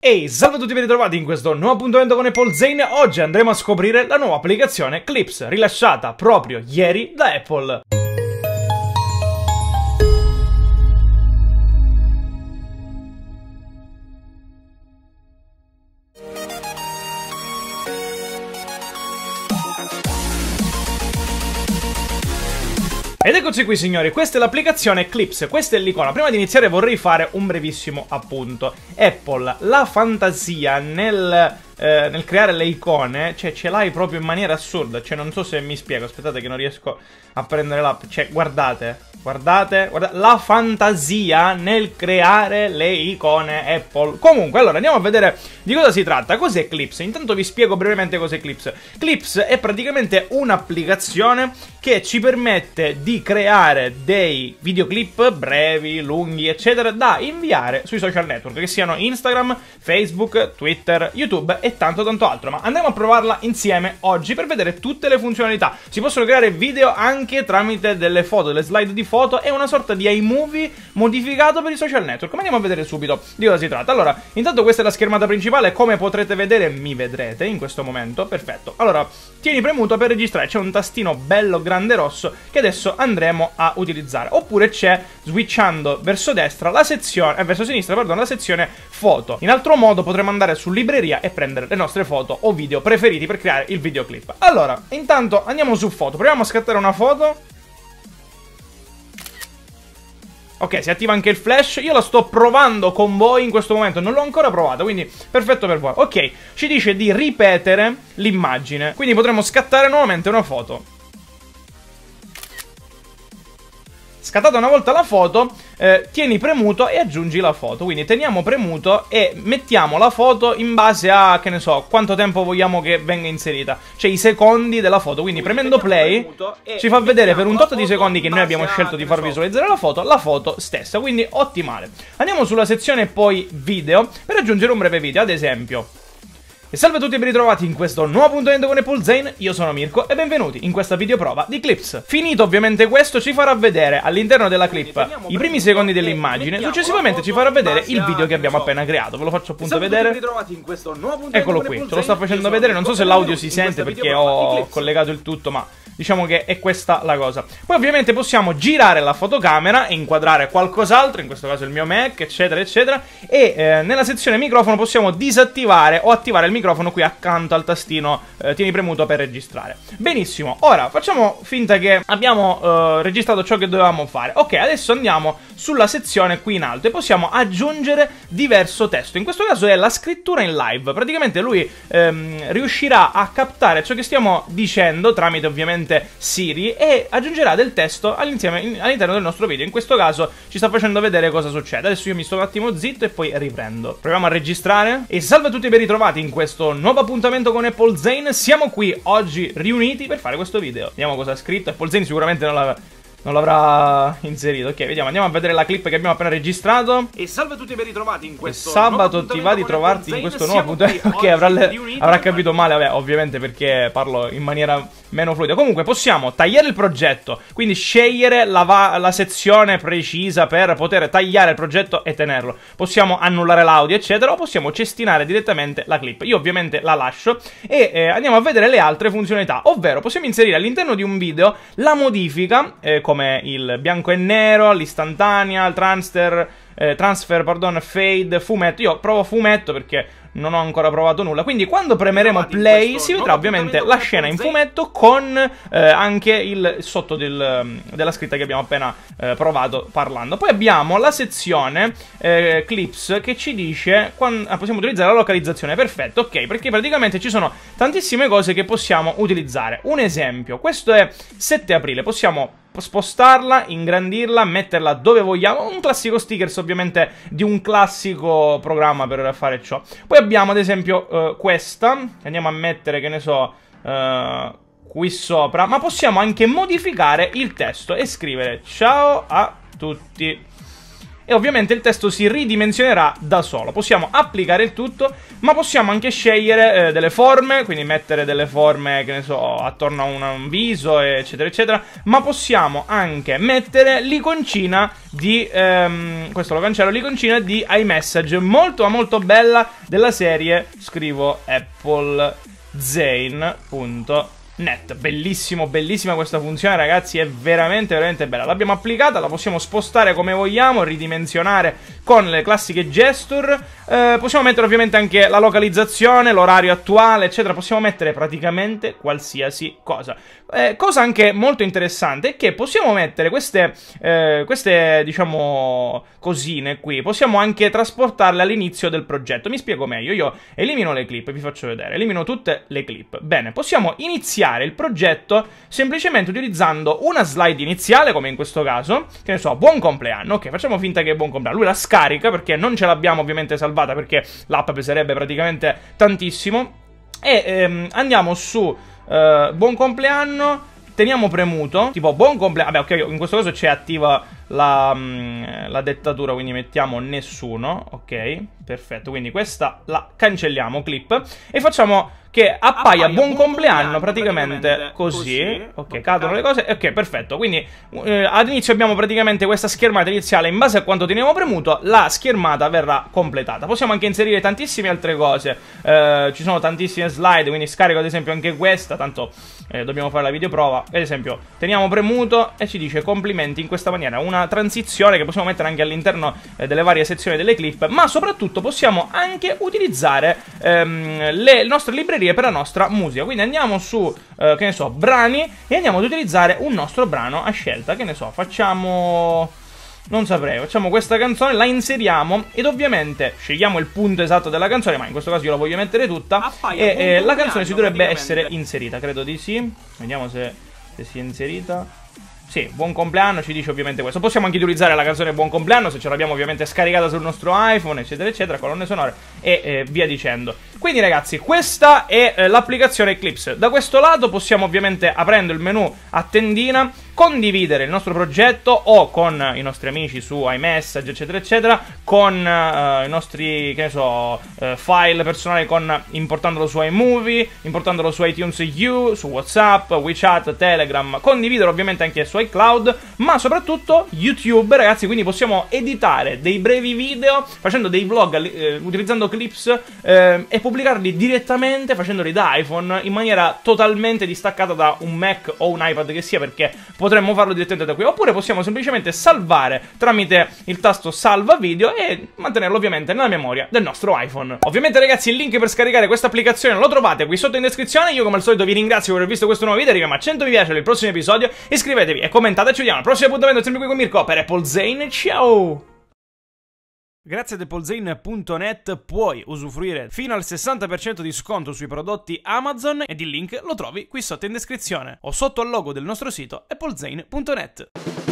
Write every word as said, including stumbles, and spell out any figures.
Ehi, salve a tutti, ben ritrovati in questo nuovo appuntamento con Apple Zane. Oggi andremo a scoprire la nuova applicazione Clips, rilasciata proprio ieri da Apple. Ed eccoci qui signori, questa è l'applicazione Clips, questa è l'icona. Prima di iniziare vorrei fare un brevissimo appunto. Apple, la fantasia nel, eh, nel creare le icone, cioè ce l'hai proprio in maniera assurda. Cioè non so se mi spiego, aspettate che non riesco a prendere l'app. Cioè guardate, guardate, guardate, la fantasia nel creare le icone Apple. Comunque, allora andiamo a vedere di cosa si tratta. Cos'è Clips? Intanto vi spiego brevemente cos'è Clips. Clips è praticamente un'applicazione che ci permette di creare dei videoclip brevi, lunghi, eccetera, da inviare sui social network, che siano Instagram, Facebook, Twitter, YouTube e tanto tanto altro. Ma andiamo a provarla insieme oggi per vedere tutte le funzionalità. Si possono creare video anche tramite delle foto, delle slide di foto. È una sorta di iMovie modificato per i social network. Ma andiamo a vedere subito di cosa si tratta. Allora, intanto questa è la schermata principale. Come potrete vedere, mi vedrete in questo momento. Perfetto. Allora, tieni premuto per registrare. C'è un tastino bello grande rosso che adesso andremo a utilizzare. Oppure c'è, switchando verso destra, la sezione, eh, verso sinistra, pardon, la sezione foto. In altro modo potremo andare su libreria e prendere le nostre foto o video preferiti per creare il videoclip. Allora, intanto andiamo su foto. Proviamo a scattare una foto. Ok, si attiva anche il flash. Io la sto provando con voi in questo momento, non l'ho ancora provata, quindi perfetto per voi. Ok, ci dice di ripetere l'immagine, quindi potremo scattare nuovamente una foto. Scattata una volta la foto, eh, tieni premuto e aggiungi la foto. Quindi teniamo premuto e mettiamo la foto in base a, che ne so, quanto tempo vogliamo che venga inserita. Cioè i secondi della foto. Quindi, Quindi premendo play ci fa vedere per un tot di secondi che noi abbiamo scelto di far visualizzare la foto, la foto stessa. Quindi ottimale. Andiamo sulla sezione poi video per aggiungere un breve video, ad esempio. E salve a tutti e ben ritrovati in questo nuovo appuntamento con Apple Zane. Io sono Mirko e benvenuti in questa videoprova di Clips. Finito ovviamente questo, ci farà vedere all'interno della clip i primi secondi dell'immagine. Successivamente ci farà vedere il video che abbiamo appena creato. Ve lo faccio appunto vedere. Eccolo qui, ce lo sta facendo vedere. Non so se l'audio si sente perché ho collegato il tutto, ma diciamo che è questa la cosa. Poi ovviamente possiamo girare la fotocamera e inquadrare qualcos'altro, in questo caso il mio Mac, eccetera eccetera. E eh, nella sezione microfono possiamo disattivare o attivare il microfono qui accanto al tastino eh, tieni premuto per registrare. Benissimo, ora facciamo finta che abbiamo eh, registrato ciò che dovevamo fare. Ok, adesso andiamo sulla sezione qui in alto e possiamo aggiungere diverso testo. In questo caso è la scrittura in live. Praticamente lui ehm, riuscirà a captare ciò che stiamo dicendo tramite ovviamente Siri e aggiungerà del testo all'interno del nostro video. In questo caso ci sta facendo vedere cosa succede. Adesso io mi sto un attimo zitto e poi riprendo. Proviamo a registrare. E salve a tutti e ben ritrovati in questo nuovo appuntamento con Apple Zane. Siamo qui oggi riuniti per fare questo video. Vediamo cosa ha scritto. Apple Zane sicuramente non l'ha... non l'avrà inserito. Ok, vediamo, andiamo a vedere la clip che abbiamo appena registrato. E salve a tutti e ben ritrovati in questo sabato ti va di trovarti in questo nuovo appuntamento. Ok, avrà, avrà capito male, vabbè, ovviamente perché parlo in maniera meno fluida. Comunque possiamo tagliare il progetto, quindi scegliere la, la sezione precisa per poter tagliare il progetto e tenerlo. Possiamo annullare l'audio eccetera, o possiamo cestinare direttamente la clip. Io ovviamente la lascio e eh, andiamo a vedere le altre funzionalità. Ovvero possiamo inserire all'interno di un video la modifica eh, come il bianco e nero, l'istantanea, il transfer, eh, transfer, pardon, fade, fumetto. Io provo fumetto perché non ho ancora provato nulla. Quindi quando premeremo play si vedrà ovviamente la scena in fumetto con eh, anche il sotto del, della scritta che abbiamo appena eh, provato parlando. Poi abbiamo la sezione eh, clips che ci dice quando, ah, possiamo utilizzare la localizzazione. Perfetto, ok, perché praticamente ci sono tantissime cose che possiamo utilizzare. Un esempio, questo è sette aprile, possiamo spostarla, ingrandirla, metterla dove vogliamo. Un classico stickers ovviamente di un classico programma per fare ciò. Poi abbiamo ad esempio uh, questa, che andiamo a mettere, che ne so, uh, qui sopra. Ma possiamo anche modificare il testo e scrivere ciao a tutti. e ovviamente il testo si ridimensionerà da solo. Possiamo applicare il tutto, ma possiamo anche scegliere eh, delle forme, quindi mettere delle forme, che ne so, attorno a un, un viso, eccetera, eccetera, ma possiamo anche mettere l'iconcina di, ehm, questo lo cancello, l'iconcina di iMessage, molto molto bella, della serie scrivo Apple Zane punto net. Bellissimo, bellissima questa funzione, ragazzi, è veramente veramente bella. L'abbiamo applicata, la possiamo spostare come vogliamo, ridimensionare con le classiche gesture, eh, possiamo mettere ovviamente anche la localizzazione, l'orario attuale, eccetera. Possiamo mettere praticamente qualsiasi cosa. Eh, cosa anche molto interessante è che possiamo mettere queste, eh, queste diciamo cosine qui, possiamo anche trasportarle all'inizio del progetto. Mi spiego meglio, io elimino le clip, vi faccio vedere, elimino tutte le clip. Bene, possiamo iniziare il progetto semplicemente utilizzando una slide iniziale, come in questo caso, che ne so, buon compleanno. Ok, facciamo finta che è buon compleanno. Lui la scarica perché non ce l'abbiamo ovviamente salvata, perché l'app peserebbe praticamente tantissimo. E ehm, andiamo su eh, buon compleanno, teniamo premuto, tipo buon compleanno. Vabbè, ok, in questo caso c'è attiva la, mh, la dettatura, quindi mettiamo nessuno. Ok, perfetto, quindi questa la cancelliamo, clip, e facciamo che appaia, appaia buon, buon compleanno, compleanno praticamente, praticamente così. così. Ok, cadono le cose. Ok, perfetto. Quindi eh, all'inizio abbiamo praticamente questa schermata iniziale. In base a quanto teniamo premuto, la schermata verrà completata. Possiamo anche inserire tantissime altre cose. Eh, ci sono tantissime slide, quindi scarico ad esempio anche questa. Tanto eh, dobbiamo fare la videoprova. Ad esempio, teniamo premuto e ci dice complimenti in questa maniera. Una transizione che possiamo mettere anche all'interno eh, delle varie sezioni delle clip. Ma soprattutto possiamo anche utilizzare ehm, le nostre librerie per la nostra musica. Quindi andiamo su, eh, che ne so, brani, e andiamo ad utilizzare un nostro brano a scelta. Che ne so, facciamo, non saprei, facciamo questa canzone, la inseriamo ed ovviamente scegliamo il punto esatto della canzone, ma in questo caso io la voglio mettere tutta. E eh, la canzone si dovrebbe essere inserita, credo di sì. Vediamo se, se si è inserita. Sì, buon compleanno, ci dice ovviamente questo. Possiamo anche utilizzare la canzone buon compleanno se ce l'abbiamo ovviamente scaricata sul nostro iPhone, eccetera eccetera, colonne sonore e eh, via dicendo. Quindi ragazzi, questa è eh, l'applicazione Eclipse. Da questo lato possiamo ovviamente, aprendo il menu a tendina, condividere il nostro progetto o con i nostri amici su iMessage, eccetera eccetera, con uh, i nostri, che ne so, uh, file personali, con, importandolo su iMovie, importandolo su iTunes U, su WhatsApp, WeChat, Telegram, condividere ovviamente anche su iCloud, ma soprattutto YouTube, ragazzi. Quindi possiamo editare dei brevi video facendo dei vlog eh, utilizzando Clips eh, e pubblicarli direttamente facendoli da iPhone in maniera totalmente distaccata da un Mac o un iPad che sia, perché potremmo farlo direttamente da qui. Oppure possiamo semplicemente salvare tramite il tasto salva video e mantenerlo ovviamente nella memoria del nostro iPhone. Ovviamente ragazzi, il link per scaricare questa applicazione lo trovate qui sotto in descrizione. Io come al solito vi ringrazio per aver visto questo nuovo video. Arriviamo a cento mi piace per il prossimo episodio. Iscrivetevi e commentate. Ci vediamo al prossimo appuntamento, sempre qui con Mirko per Apple Zane. Ciao! Grazie ad applezane punto net puoi usufruire fino al sessanta per cento di sconto sui prodotti Amazon ed il link lo trovi qui sotto in descrizione o sotto al logo del nostro sito applezane punto net.